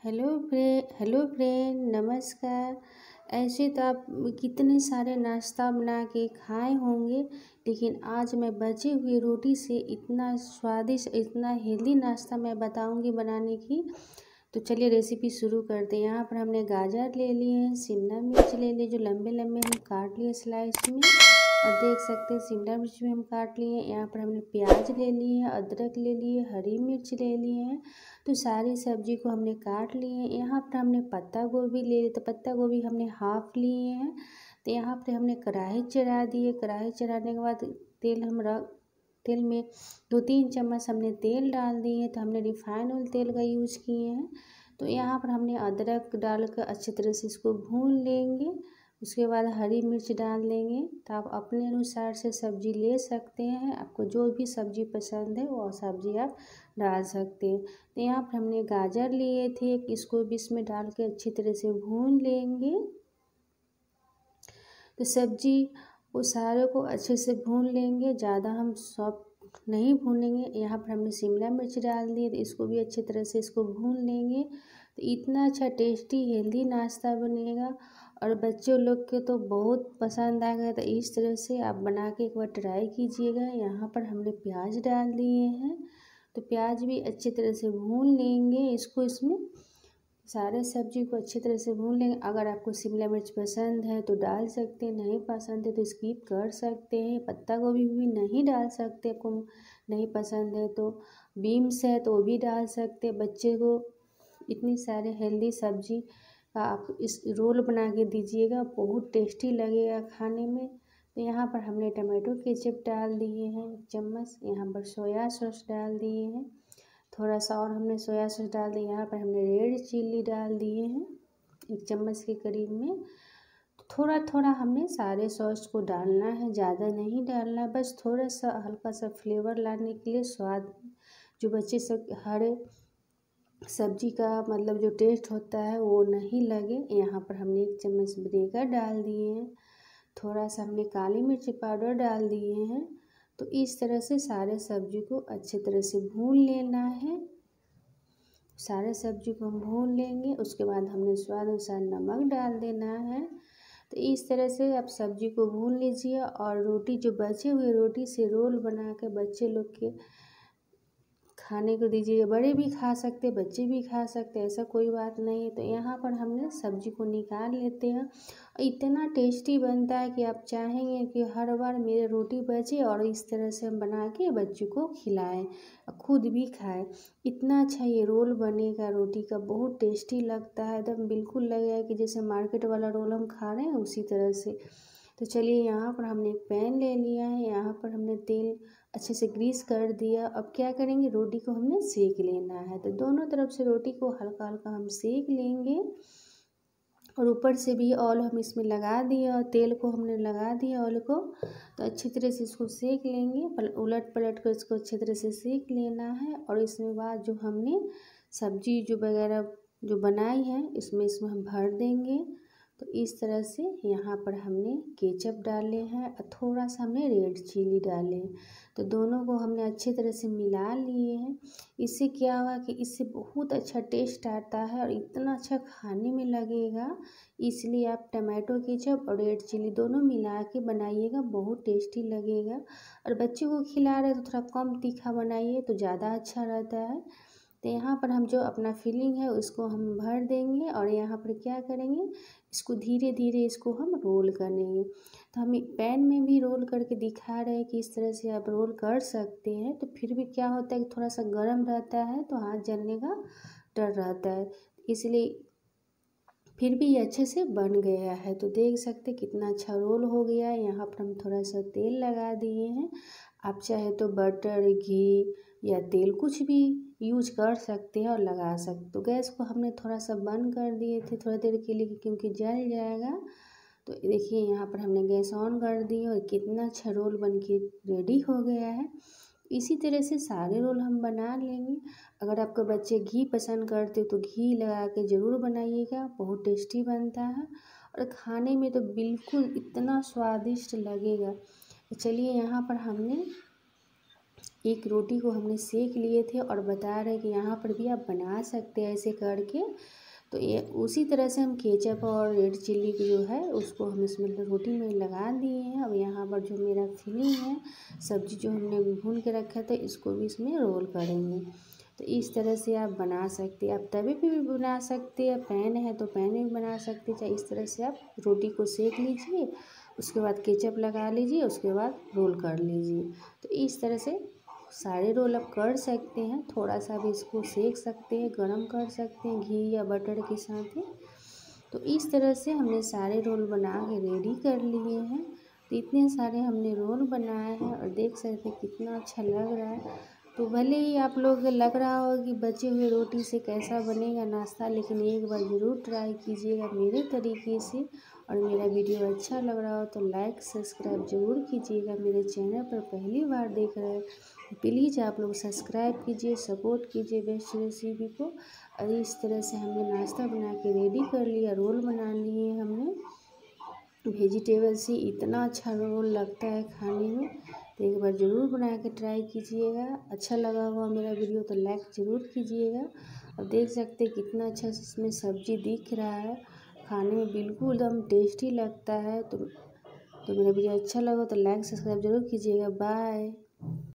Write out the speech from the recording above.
Hello friend, नमस्कार। ऐसे तो आप कितने सारे नाश्ता बना के खाए होंगे, लेकिन आज मैं बचे हुए रोटी से इतना स्वादिष्ट, इतना हेल्दी नाश्ता मैं बताऊंगी बनाने की। तो चलिए रेसिपी शुरू करते हैं। यहाँ पर हमने गाजर ले लिए हैं, शिमला मिर्च ले लिए जो लंबे लंबे हम काट लिए स्लाइस में, और देख सकते हैं शिमला मिर्च भी हम काट लिए हैं। यहाँ पर हमने प्याज ले लिए हैं, अदरक ले लिए, हरी मिर्च ले लिए हैं। तो सारी सब्जी को हमने काट लिए हैं। यहाँ पर हमने पत्ता गोभी ले लिए, तो पत्ता गोभी हमने हाफ लिए हैं। तो यहाँ पर हमने कढ़ाई चढ़ा दी है। कढ़ाई चढ़ाने के बाद तेल में 2-3 चम्मच हमने तेल डाल दिए हैं। तो हमने रिफाइंड ऑयल तेल का यूज़ किए हैं। तो यहाँ पर हमने अदरक डालकर अच्छी तरह से इसको भून लेंगे। उसके बाद हरी मिर्च डाल देंगे। तो आप अपने अनुसार से सब्ज़ी ले सकते हैं, आपको जो भी सब्ज़ी पसंद है वो सब्ज़ी आप डाल सकते हैं। तो यहाँ पर हमने गाजर लिए थे, इसको भी इसमें डाल के अच्छी तरह से भून लेंगे। तो सब्ज़ी वो सारे को अच्छे से भून लेंगे, ज़्यादा हम सॉफ्ट नहीं भूनेंगे। यहाँ पर हमने शिमला मिर्च डाल दी, तो इसको भी अच्छी तरह से इसको भून लेंगे। तो इतना अच्छा टेस्टी हेल्दी नाश्ता बनेगा और बच्चों लोग के तो बहुत पसंद आ गया। तो इस तरह से आप बना के एक बार ट्राई कीजिएगा। यहाँ पर हमने प्याज डाल दिए हैं, तो प्याज भी अच्छी तरह से भून लेंगे। इसमें सारे सब्जी को अच्छी तरह से भून लेंगे। अगर आपको शिमला मिर्च पसंद है तो डाल सकते हैं, नहीं पसंद है तो स्किप कर सकते हैं। पत्ता गोभी भी नहीं डाल सकते, आपको नहीं पसंद है तो बीन्स है तो वो भी डाल सकते हैं। बच्चे को इतनी सारे हेल्दी सब्जी का आप इस रोल बना के दीजिएगा, बहुत टेस्टी लगेगा खाने में। तो यहाँ पर हमने टमाटो केचप डाल दिए हैं 1 चम्मच। यहाँ पर सोया सॉस डाल दिए हैं थोड़ा सा, और हमने सोया सॉस डाल दिया। यहाँ पर हमने रेड चिल्ली डाल दिए हैं 1 चम्मच के करीब में। थोड़ा थोड़ा हमने सारे सॉस को डालना है, ज़्यादा नहीं डालना है, बस थोड़ा सा हल्का सा फ्लेवर लाने के लिए, स्वाद जो बच्चे सब हर सब्जी का मतलब जो टेस्ट होता है वो नहीं लगे। यहाँ पर हमने 1 चम्मच विनेगर डाल दिए हैं, थोड़ा सा हमने काली मिर्च पाउडर डाल दिए हैं। तो इस तरह से सारे सब्जी को अच्छी तरह से भून लेना है। सारे सब्जी को हम भून लेंगे, उसके बाद हमने स्वाद अनुसार नमक डाल देना है। तो इस तरह से आप सब्जी को भून लीजिए और रोटी जो बचे हुए रोटी से रोल बना के बच्चे लोग के खाने को दीजिए। बड़े भी खा सकते, बच्चे भी खा सकते, ऐसा कोई बात नहीं है। तो यहाँ पर हमने सब्जी को निकाल लेते हैं। इतना टेस्टी बनता है कि आप चाहेंगे कि हर बार मेरे रोटी बचे और इस तरह से हम बना के बच्चों को खिलाएं, खुद भी खाएं। इतना अच्छा ये रोल बनेगा रोटी का, बहुत टेस्टी लगता है, एकदम बिल्कुल लगेगा कि जैसे मार्केट वाला रोल हम खा रहे हैं उसी तरह से। तो चलिए यहाँ पर हमने एक पैन ले लिया है, यहाँ पर हमने तेल अच्छे से ग्रीस कर दिया। अब क्या करेंगे, रोटी को हमने सेक लेना है। तो दोनों तरफ से रोटी को हल्का हल्का हम सेक लेंगे, और ऊपर से भी ऑयल हम इसमें लगा दिए और तेल को हमने लगा दिया ऑयल को। तो अच्छी तरह से इसको सेक लेंगे, उलट पलट कर इसको अच्छी तरह से सेक लेना है। और इसमें बाद जो हमने सब्जी जो वगैरह जो बनाई है इसमें हम भर देंगे। तो इस तरह से यहाँ पर हमने केचप डाले हैं और थोड़ा सा हमने रेड चिली डाले हैं। तो दोनों को हमने अच्छी तरह से मिला लिए हैं। इससे क्या हुआ कि इससे बहुत अच्छा टेस्ट आता है और इतना अच्छा खाने में लगेगा। इसलिए आप टमाटो केचप और रेड चिली दोनों मिला के बनाइएगा, बहुत टेस्टी लगेगा। और बच्चों को खिला रहे तो थोड़ा कम तीखा बनाइए तो ज़्यादा अच्छा रहता है। तो यहाँ पर हम जो अपना फिलिंग है उसको हम भर देंगे, और यहाँ पर क्या करेंगे, इसको धीरे धीरे इसको हम रोल करेंगे। तो हम पैन में भी रोल करके दिखा रहे हैं कि इस तरह से आप रोल कर सकते हैं। तो फिर भी क्या होता है कि थोड़ा सा गर्म रहता है तो हाथ जलने का डर रहता है, इसलिए फिर भी ये अच्छे से बन गया है। तो देख सकते कितना अच्छा रोल हो गया है। यहाँ पर हम थोड़ा सा तेल लगा दिए हैं, आप चाहे तो बटर, घी या तेल कुछ भी यूज कर सकते हैं और लगा सकते। तो गैस को हमने थोड़ा सा बंद कर दिए थे थोड़ा देर के लिए, क्योंकि जल जाएगा। तो देखिए यहाँ पर हमने गैस ऑन कर दी और कितना अच्छा रोल बन के रेडी हो गया है। इसी तरह से सारे रोल हम बना लेंगे। अगर आपके बच्चे घी पसंद करते तो घी लगा के ज़रूर बनाइएगा, बहुत टेस्टी बनता है और खाने में तो बिल्कुल इतना स्वादिष्ट लगेगा। तो चलिए यहाँ पर हमने एक रोटी को हमने सेक लिए थे और बता रहे कि यहाँ पर भी आप बना सकते हैं ऐसे करके। तो ये उसी तरह से हम केचप और रेड चिल्ली की जो है उसको हम इसमें रोटी में लगा दिए हैं। अब यहाँ पर जो मेरा फिलिंग है, सब्ज़ी जो हमने भून के रखा था, इसको भी इसमें रोल करेंगे। तो इस तरह से आप बना सकते हैं। आप तवे पे भी बना सकते हैं, पैन है तो पैन में भी बना सकते हैं। चाहे इस तरह से आप रोटी को सेक लीजिए, उसके बाद केचप लगा लीजिए, उसके बाद रोल कर लीजिए। तो इस तरह से सारे रोल आप कर सकते हैं। थोड़ा सा भी इसको सेक सकते हैं, गरम कर सकते हैं घी या बटर के साथ ही। तो इस तरह से हमने सारे रोल बना के रेडी कर लिए हैं। तो इतने सारे हमने रोल बनाए हैं और देख सकते हैं कितना अच्छा लग रहा है। तो भले ही आप लोग लग रहा हो कि बचे हुए रोटी से कैसा बनेगा नाश्ता, लेकिन एक बार ज़रूर ट्राई कीजिएगा मेरे तरीके से। और मेरा वीडियो अच्छा लग रहा हो तो लाइक सब्सक्राइब ज़रूर कीजिएगा। मेरे चैनल पर पहली बार देख रहे हैं प्लीज़ आप लोग सब्सक्राइब कीजिए, सपोर्ट कीजिए बेस्ट रेसिपी को। और इस तरह से हमने नाश्ता बना के रेडी कर लिया, रोल बना लिए हमने वेजिटेबल से। इतना अच्छा रोल लगता है खाने में, तो एक बार ज़रूर बना के ट्राई कीजिएगा। अच्छा लगा हुआ मेरा वीडियो तो लाइक ज़रूर कीजिएगा। और देख सकते हैं कितना अच्छा इसमें सब्ज़ी दिख रहा है, खाने में बिल्कुल एकदम टेस्टी लगता है। तो मेरा वीडियो अच्छा लगा तो लाइक सब्सक्राइब ज़रूर कीजिएगा। बाय।